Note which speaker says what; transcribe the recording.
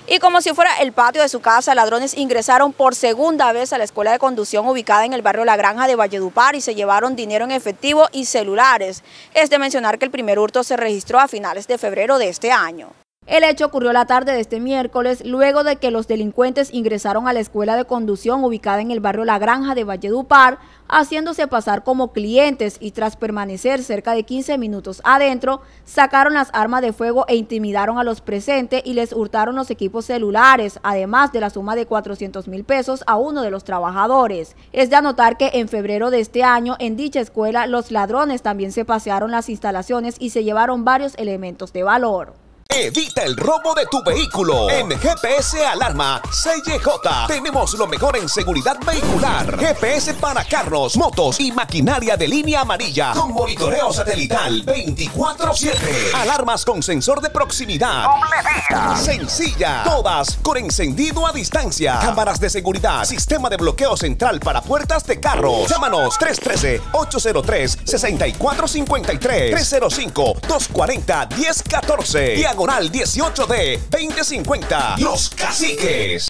Speaker 1: Y como si fuera el patio de su casa, ladrones ingresaron por segunda vez a la escuela de conducción ubicada en el barrio La Granja de Valledupar y se llevaron dinero en efectivo y celulares. Es de mencionar que el primer hurto se registró a finales de febrero de este año. El hecho ocurrió la tarde de este miércoles, luego de que los delincuentes ingresaron a la escuela de conducción ubicada en el barrio La Granja de Valledupar, haciéndose pasar como clientes y tras permanecer cerca de 15 minutos adentro, sacaron las armas de fuego e intimidaron a los presentes y les hurtaron los equipos celulares, además de la suma de 400.000 pesos a uno de los trabajadores. Es de anotar que en febrero de este año, en dicha escuela, los ladrones también se pasearon las instalaciones y se llevaron varios elementos de valor.
Speaker 2: Evita el robo de tu vehículo. En GPS Alarma CJ tenemos lo mejor en seguridad vehicular. GPS para carros, motos y maquinaria de línea amarilla con monitoreo satelital 24/7. Alarmas con sensor de proximidad. Sencilla. Todas con encendido a distancia. Cámaras de seguridad. Sistema de bloqueo central para puertas de carros. Llámanos 313-803-6453. 305-240-1014. Diagonal 18D 2050. Los Caciques.